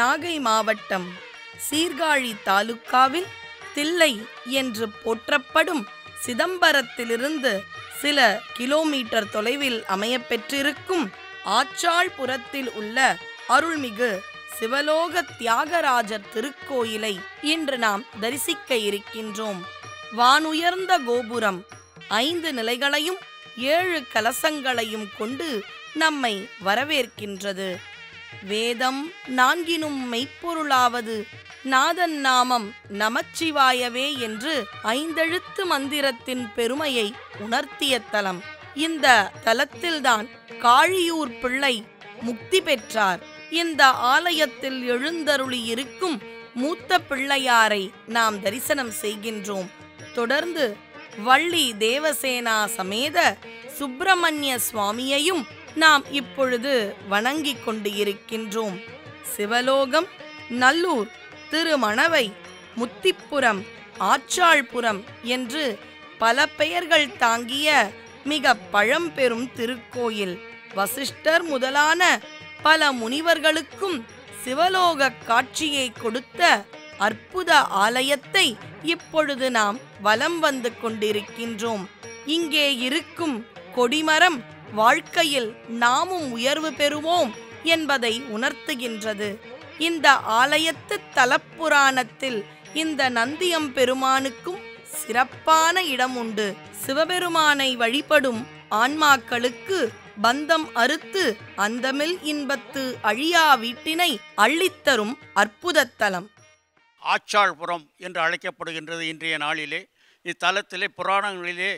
நாகை மாவட்டம் சீர்காழி தாலுக்காவில் தில்லை என்று போற்றப்படும் சிதம்பரத்திலிருந்து சில கிலோமீட்டர் தொலைவில் அமையப்பெற்றிருக்கும் ஆச்சாள்புரத்தில் உள்ள அருள்மிகு சிவலோக தியாகராஜர் திருக்கோயிலை இன்று நாம் தரிசிக்க இருக்கின்றோம். வானுயர்ந்த கோபுரம் 5 நிலைகளையும் 7 கலசங்களையும் கொண்டு நம்மை வரவேற்கின்றது. வேதம் 4 மெய்ப்பொருளாவது நாதன் நாமம் நமச்சிவாயவே என்று 5 எழுத்து மந்திரத்தின் பெருமையை உணர்த்திய தலம். இந்த தலத்தில்தான் காழியூர் பிள்ளை முக்தி பெற்றார். இந்த ஆலயத்தில் எழுந்தருளி இருக்கும் மூத்த பிள்ளையாரை நாம் தரிசனம் செய்கின்றோம். தொடர்ந்து வள்ளி தேவசேனா சமேத சுப்பிரமணிய சுவாமியையும் நாம் இப்பொழுது வணங்கிக் கொண்டு இருக்கின்றோம். சிவலோகம், நல்லூர், திருமணவை, முத்திப்புரம், ஆச்சாள்புரம் என்று பல பெயர்கள் தாங்கிய மிக பழம்பெரும் திருக்கோயில். வசிஷ்டர் முதலான பல முனிவர்களுக்கும் சிவலோக காட்சியை கொடுத்த அற்புத ஆலயத்தை இப்பொழுது நாம் வலம் வந்து கொண்டிருக்கின்றோம். இங்கே இருக்கும் கொடிமரம் வாழ்க்கையில் நாமும் உயர்வு பெறுவோம் என்பதை உணர்த்துகின்றது. இந்த ஆலயத்து தலப்புராணத்தில் இந்த நந்தியம்பெருமானுக்கும் சிறப்பான இடம் உண்டு. சிவபெருமானை வழிபடும் ஆன்மாக்களுக்கு பந்தம் அறுத்து அந்தமில் இன்பத்து அழியா வீட்டினை அள்ளித்தரும் அற்புத தலம். ஆச்சாள்புரம் என்று அழைக்கப்படுகின்றது. இன்றைய நாளிலே இத்தலத்திலே புராணங்களிலே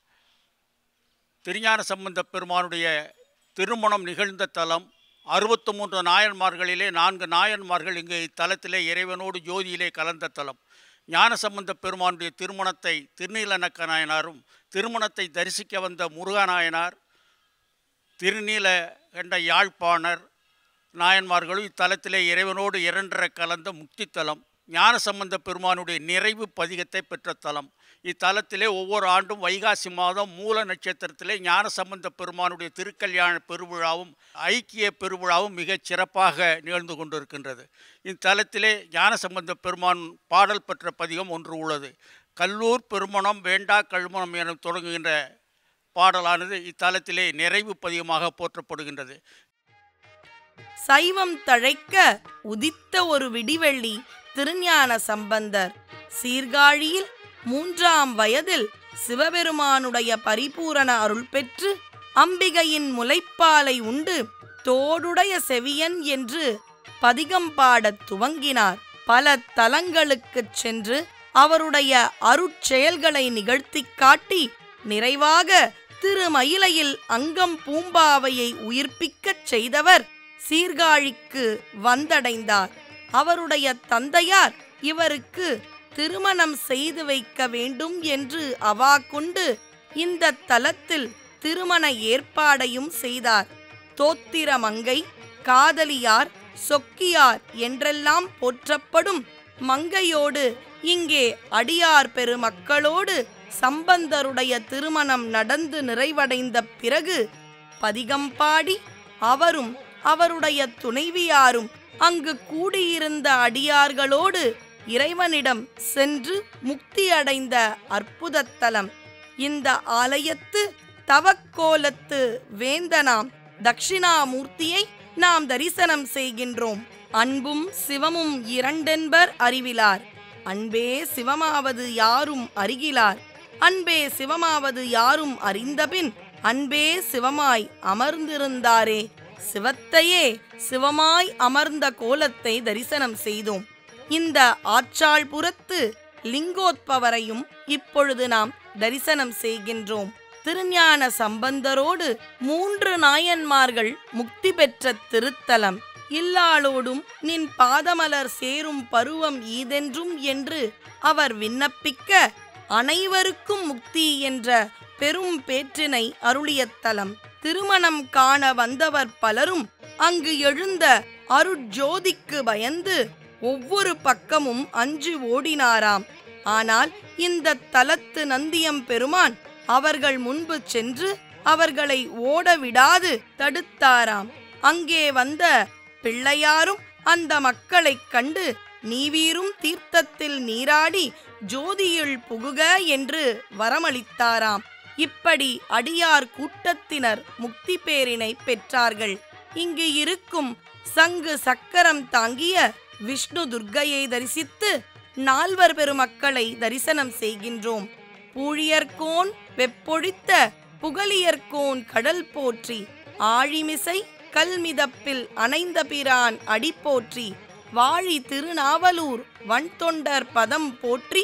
திருஞான சம்பந்த பெருமானுடைய திருமணம் நிகழ்ந்த தலம். 63 நாயன்மார்களிலே 4 நாயன்மார்கள் இங்கு இத்தலத்திலே இறைவனோடு ஜோதியிலே கலந்த தலம். ஞானசம்பந்த பெருமானுடைய திருமணத்தை திருநீலநக்க நாயனாரும், திருமணத்தை தரிசிக்க வந்த முருகநாயனார், திருநீலகண்ட யாழ்ப்பாணர் நாயன்மார்களும் இத்தலத்திலே இறைவனோடு இரண்டரை கலந்த முக்தி தலம். ஞானசம்பந்த பெருமானுடைய நிறைவு பதிகத்தை பெற்ற தலம். இத்தலத்திலே ஒவ்வொரு ஆண்டும் வைகாசி மாதம் மூல நட்சத்திரத்திலே ஞானசம்பந்த பெருமானுடைய திருக்கல்யாண பெருவிழாவும் ஐக்கிய பெருவிழாவும் மிகச் சிறப்பாக நிகழ்ந்து கொண்டிருக்கின்றது. இத்தலத்திலே ஞானசம்பந்த பெருமான் பாடல் பெற்ற பதிகம் ஒன்று உள்ளது. கல்லூர் பெருமணம் வேண்டா கழுமணம் என தொடங்குகின்ற பாடலானது இத்தலத்திலே நிறைவு பதிகமாக போற்றப்படுகின்றது. சைவம் தழைக்க உதித்த ஒரு விடிவெள்ளி திருஞான சம்பந்தர் சீர்காழியில் 3ஆம் வயதில் சிவபெருமானுடைய பரிபூரண அருள் பெற்று அம்பிகையின் முலைப்பாலை உண்டு தோடுடைய செவியன் என்று பதிகம் பாடத் துவங்கினார். பல தலங்களுக்குச் சென்று அவருடைய அருட்செயல்களை நிகழ்த்தி காட்டி நிறைவாக திருமயிலையில் அங்கம் பூம்பாவையை உயிர்ப்பிக்கச் செய்தவர் சீர்காழிக்கு வந்தடைந்தார். அவருடைய தந்தையார் இவருக்கு திருமணம் செய்து வைக்க வேண்டும் என்று அவா கொண்டு இந்த தலத்தில் திருமண ஏற்பாடையும் செய்தார். தோத்திரமங்கை, காதலியார், சொக்கியார் என்றெல்லாம் போற்றப்படும் மங்கையோடு இங்கே அடியார் பெருமக்களோடு சம்பந்தருடைய திருமணம் நடந்து நிறைவடைந்த பிறகு பதிகம் பாடி அவரும் அவருடைய துணைவியாரும் அங்கு கூடியிருந்த அடியார்களோடு இறைவனிடம் சென்று முக்தி அடைந்த அற்புத தலம். இந்த ஆலயத்து தவக்கோலத்து வேந்தனாம் தட்சிணாமூர்த்தியை நாம் தரிசனம் செய்கின்றோம். அன்பும் சிவமும் இரண்டென்பர் அறிவிலார், அன்பே சிவமாவது யாரும் அறிகிலார், அன்பே சிவமாவது யாரும் அறிந்தபின் அன்பே சிவமாய் அமர்ந்திருந்தாரே. சிவத்தையே சிவமாய் அமர்ந்த கோலத்தை தரிசனம் செய்தோம். இந்த ஆச்சாள்புரத்து லிங்கோத்பவரையும் இப்பொழுது நாம் தரிசனம் செய்கின்றோம். திருஞான சம்பந்தரோடு 3 நாயன்மார்கள் முக்தி பெற்ற திருத்தலம். இல்லாளோடும் நின் பாதமலர் சேரும் பருவம் ஈதென்றும் என்று அவர் விண்ணப்பிக்க அனைவருக்கும் முக்தி என்ற பெரும் பேற்றினை அருளிய தலம். திருமணம் காண வந்தவர் பலரும் அங்கு எழுந்த அருட்ஜோதிக்கு பயந்து ஒவ்வொரு பக்கமும் அஞ்சு ஓடினாராம். ஆனால் இந்த தலத்து நந்தியம்பெருமான் அவர்கள் முன்பு சென்று அவர்களை ஓட விடாது தடுத்தாராம். அங்கே வந்த பிள்ளையாரும் அந்த மக்களைக் கண்டு நீவீரும் தீர்த்தத்தில் நீராடி ஜோதியுள் புகுக என்று வரமளித்தாராம். இப்படி அடியார் கூட்டத்தினர் முக்தி பேரினை பெற்றார்கள். இங்கு இருக்கும் சங்கு சக்கரம் தாங்கிய விஷ்ணு துர்க்கையை தரிசித்து நால்வர் பெருமக்களை தரிசனம் செய்கின்றோம். பூழியர்கோன் வெப்பொழித்த புகழியர்கோன் கடல் போற்றி, ஆழிமிசை கல்மிதப்பில் அணைந்த பிரான் அடி போற்றி, வாழி திருநாவலூர் வன்தொண்டர் பதம் போற்றி,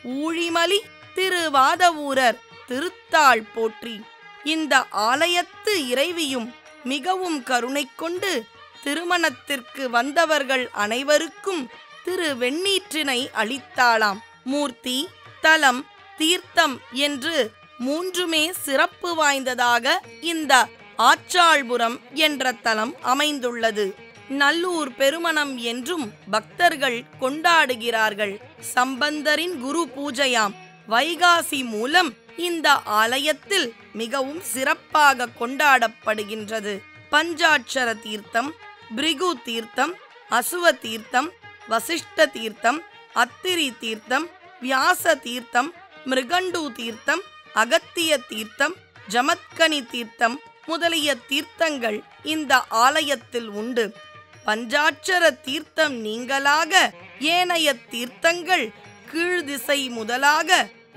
ஊழிமலி திருவாதவூரர் திருத்தாள் போற்றி. இந்த ஆலயத்து இறைவியும் மிகவும் கருணை கொண்டு திருமணத்திற்கு வந்தவர்கள் அனைவருக்கும் திருவெண்ணீற்றினை அளித்தாளாம். மூர்த்தி, தலம், தீர்த்தம் என்று மூன்றுமே சிறப்பு வாய்ந்ததாக இந்த ஆச்சாள்புரம் என்ற தலம் அமைந்துள்ளது. நல்லூர் பெருமணம் என்றும் பக்தர்கள் கொண்டாடுகிறார்கள். சம்பந்தரின் குரு பூஜையாம் வைகாசி மூலம் இந்த ஆலயத்தில் மிகவும் சிறப்பாக கொண்டாடப்படுகின்றது. பஞ்சாட்சர தீர்த்தம், பிரிகு தீர்த்தம், அசுவ தீர்த்தம், வசிஷ்ட தீர்த்தம், அத்திரி தீர்த்தம், வியாச தீர்த்தம், மிருகண்டு தீர்த்தம், அகத்திய தீர்த்தம், ஜமத்கனி தீர்த்தம் முதலிய தீர்த்தங்கள் இந்த ஆலயத்தில் உண்டு. பஞ்சாட்சர தீர்த்தம் நீங்களாக ஏனைய தீர்த்தங்கள் கீழ் திசை முதலாக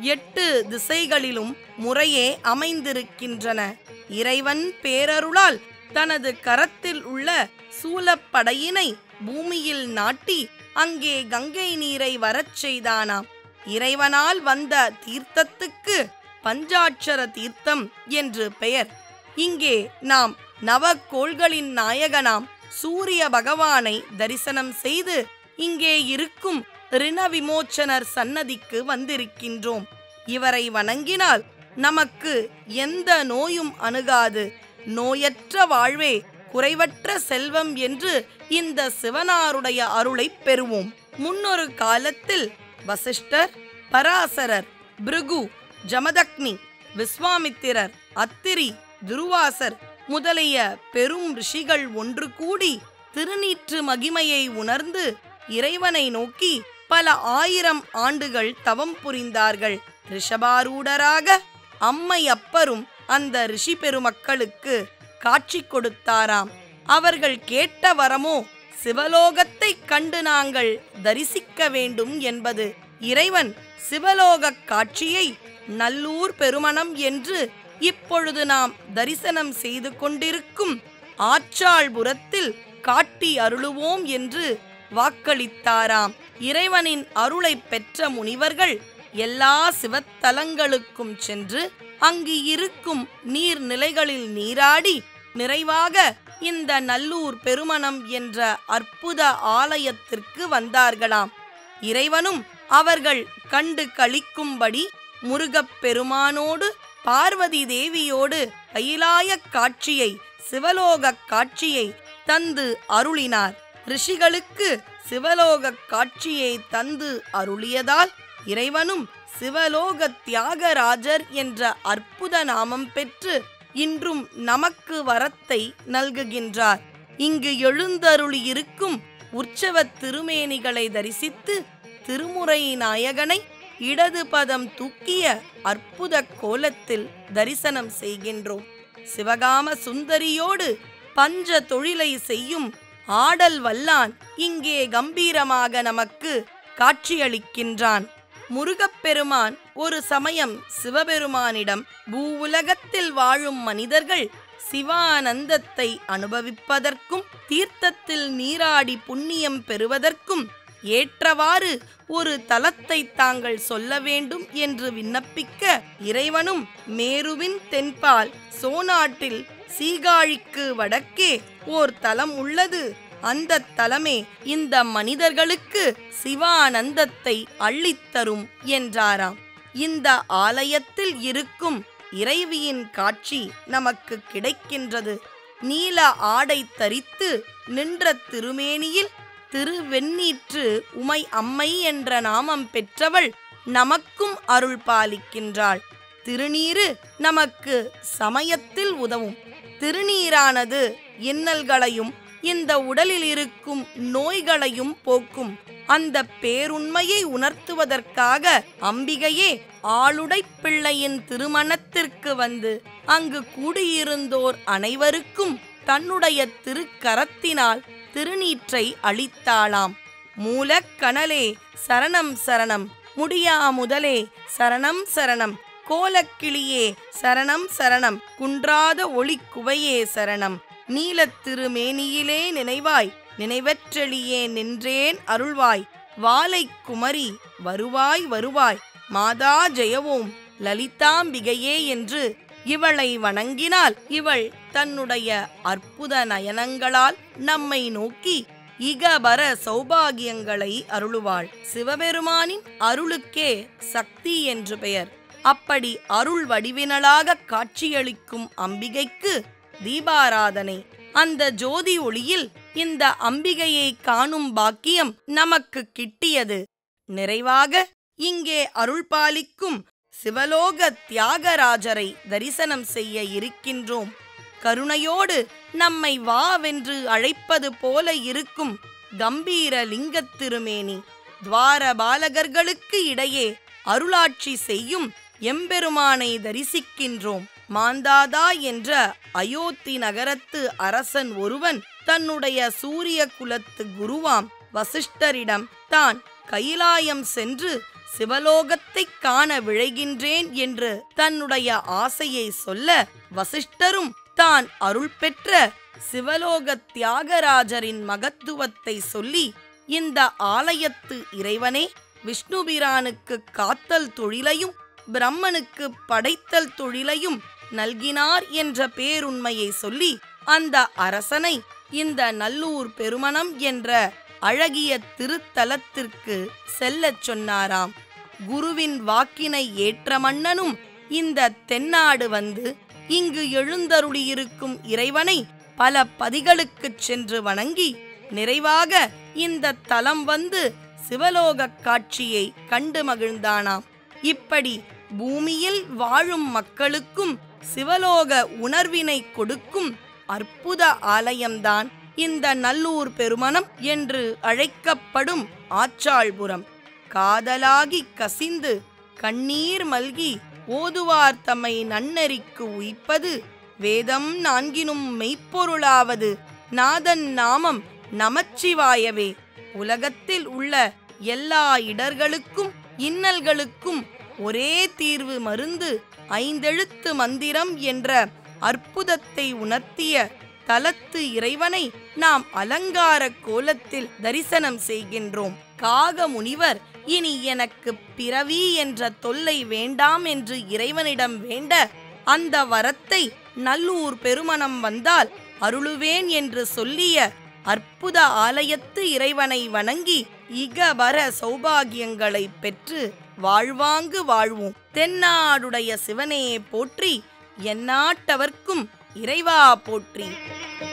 8 திசைகளிலும் முறையே அமைந்திருக்கின்றன. இறைவன் பேரருளால் தனது கரத்தில் உள்ள சூலப்படையினை பூமியில் நாட்டி அங்கே கங்கை நீரை வரச் செய்தானாம். இறைவனால் வந்த தீர்த்தத்துக்கு பஞ்சாட்சர தீர்த்தம் என்று பெயர். இங்கே நாம் நவக்கோள்களின் நாயகனாம் சூரிய பகவானை தரிசனம் செய்து இங்கே இருக்கும் ரிண விமோச்சனர் சன்னதிக்கு வந்திருக்கின்றோம். இவரை வணங்கினால் நமக்கு எந்த நோயும் அணுகாது, நோயற்ற வாழ்வே குறைவற்ற செல்வம் என்று இந்த சிவனாருடைய அருளை பெறுவோம். முன்னொரு காலத்தில் வசிஷ்டர், பராசரர், பிருகு, ஜமதக்னி, விஸ்வாமித்திரர், அத்திரி, துருவாசர் முதலிய பெரும் ரிஷிகள் ஒன்று கூடி திருநீற்று மகிமையை உணர்ந்து இறைவனை நோக்கி பல 1000 ஆண்டுகள் தவம் புரிந்தார்கள். ரிஷபாரூடராக அம்மை அப்பரும் அந்த ரிஷி பெருமக்களுக்கு காட்சி கொடுத்தாராம். அவர்கள் கேட்ட வரமோ சிவலோகத்தை கண்டு நாங்கள் தரிசிக்க வேண்டும் என்பது. இறைவன் சிவலோக காட்சியை நல்லூர் பெருமணம் என்று இப்பொழுது நாம் தரிசனம் செய்து கொண்டிருக்கும் ஆச்சாள்புரத்தில் காட்டி அருளுவோம் என்று வாக்களித்தாராம். இறைவனின் அருளை பெற்ற முனிவர்கள் எல்லா சிவத்தலங்களுக்கும் சென்று அங்கு இருக்கும் நீர்நிலைகளில் நீராடி நிறைவாக இந்த நல்லூர் பெருமணம் என்ற அற்புத ஆலயத்திற்கு வந்தார்களாம். இறைவனும் அவர்கள் கண்டு களிக்கும்படி முருகப் பெருமானோடு பார்வதி தேவியோடு கைலாய காட்சியை, சிவலோக காட்சியை தந்து அருளினார். ரிஷிகளுக்கு சிவலோக காட்சியை தந்து அருளியதால் இறைவனும் சிவலோக தியாகராஜர் என்ற அற்புத நாமம் பெற்று இன்றும் நமக்கு வரத்தை நல்குகின்றார். இங்கு எழுந்தருளியிருக்கும் உற்சவ திருமேனிகளை தரிசித்து திருமுறை நாயகனை இடது பதம் தூக்கிய அற்புத கோலத்தில் தரிசனம் செய்கின்றோம். சிவகாம சுந்தரியோடு பஞ்ச தொழிலை செய்யும் ஆடல் வல்லான் இங்கே கம்பீரமாக நமக்கு காட்சியளிக்கின்றான். முருகப்பெருமான் ஒரு சமயம் சிவபெருமானிடம் பூவுலகத்தில் வாழும் மனிதர்கள் சிவானந்தத்தை அனுபவிப்பதற்கும் தீர்த்தத்தில் நீராடி புண்ணியம் பெறுவதற்கும் ஏற்றவாறு ஒரு தலத்தை தாங்கள் சொல்ல வேண்டும் என்று விண்ணப்பிக்க, இறைவனும் மேருவின் தென்பால் சோநாட்டில் சீகாழிக்கு வடக்கே ஓர் தலம் உள்ளது, அந்த தலமே இந்த மனிதர்களுக்கு சிவானந்தத்தை அள்ளித்தரும் என்றாராம். இந்த ஆலயத்தில் இருக்கும் இறைவியின் காட்சி நமக்கு கிடைக்கின்றது. நீல ஆடை தரித்து நின்ற திருமேனியில் திருவெண்ணீற்று உமை அம்மை என்ற நாமம் பெற்றவள் நமக்கும் அருள் பாலிக்கின்றாள். திருநீரு நமக்கு சமயத்தில் உதவும். திருநீரானது இன்னல்களையும் இந்த உடலில் இருக்கும் நோய்களையும் போக்கும். அந்த பேருண்மையை உணர்த்துவதற்காக அம்பிகையே ஆளுடை பிள்ளையின் திருமணத்திற்கு வந்து அங்கு கூடியிருந்தோர் அனைவருக்கும் தன்னுடைய திருக்கரத்தினால் திருநீற்றை அளித்தாளாம். மூலக்கணலே சரணம் சரணம், முடியா முதலே சரணம் சரணம், கோலக்கிளியே சரணம் சரணம், குன்றாத ஒளிக்குவையே சரணம், நீலத்திருமேனியிலே நினைவாய் நினைவற்றெளியே நின்றேன் அருள்வாய், வாலை குமரி வருவாய் வருவாய், மாதா ஜெயவோம் லலிதாம்பிகையே என்று இவளை வணங்கினால் இவள் தன்னுடைய அற்புத நயனங்களால் நம்மை நோக்கி இகபர சௌபாகியங்களை அருளுவாள். சிவபெருமானின் அருளுக்கே சக்தி என்று பெயர். அப்படி அருள் வடிவினளாக காட்சியளிக்கும் அம்பிகைக்கு தீபாராதனை. அந்த ஜோதி ஒளியில் இந்த அம்பிகையை காணும் பாக்கியம் நமக்கு கிட்டியது. நிறைவாக இங்கே அருள் பாலிக்கும் சிவலோக தியாகராஜரை தரிசனம் செய்ய இருக்கின்றோம். கருணையோடு நம்மை வாவென்று அழைப்பது போல இருக்கும் கம்பீர லிங்கத் திருமேனி, துவார பாலகர்களுக்கு இடையே அருளாட்சி செய்யும் எம்பெருமானை தரிசிக்கின்றோம். மாந்தாதா என்ற அயோத்தி நகரத்து அரசன் ஒருவன் தன்னுடைய சூரிய குலத்து குருவாம் வசிஷ்டரிடம் தான் கைலாயம் சென்று சிவலோகத்தைக் காண விழைகின்றேன் என்று தன்னுடைய ஆசையை சொல்ல, வசிஷ்டரும் தான் அருள் பெற்ற சிவலோக தியாகராஜரின் மகத்துவத்தை சொல்லி, இந்த ஆலயத்து இறைவனே விஷ்ணுபிரானுக்கு காத்தல் தொழிலையும் பிரம்மனுக்கு படைத்தல் தொழிலையும் நல்கினார் என்ற பேருண்மையை சொல்லி அந்த அரசனை இந்த நல்லூர் பெருமணம் என்ற அழகிய திருத்தலத்திற்கு செல்லச் சொன்னாராம். குருவின் வாக்கினை ஏற்ற மன்னனும் இந்த தென்னாடு வந்து இங்கு எழுந்தருளியிருக்கும் இறைவனை பல பதிகளுக்குச் சென்று வணங்கி நிறைவாக இந்த தலம் வந்து சிவலோக காட்சியை கண்டு மகிழ்ந்தானாம். இப்படி பூமியில் வாழும் மக்களுக்கும் சிவலோக உணர்வினை கொடுக்கும் அற்புத ஆலயம்தான் இந்த நல்லூர் பெருமணம் என்று அழைக்கப்படும் ஆச்சாள்புரம். காதலாகி கசிந்து கண்ணீர் மல்கி ஓதுவார் தம்மை நன்னெறிக்கு உய்ப்பது, வேதம் நான்கினும் மெய்ப்பொருளாவது நாதன் நாமம் நமச்சிவாயவே. உலகத்தில் உள்ள எல்லா இடர்களுக்கும் இன்னல்களுக்கும் ஒரே தீர்வு மருந்து ஐந்தெழுத்து மந்திரம் என்ற அற்புதத்தை உணர்த்திய தலத்து இறைவனை நாம் அலங்கார கோலத்தில் தரிசனம் செய்கின்றோம். காக முனிவர் இனி எனக்கு பிறவி என்ற தொல்லை வேண்டாம் என்று இறைவனிடம் வேண்ட, அந்த வரத்தை நல்லூர் பெருமணம் வந்தால் அருளுவேன் என்று சொல்லிய அற்புத ஆலயத்து இறைவனை வணங்கி இகபர சௌபாகியங்களை பெற்று வாழ்வாங்கு வாழ்வோம். தென்னாடுடைய சிவனே போற்றி, எந்நாட்டவர்க்கும் இறைவா போற்றி.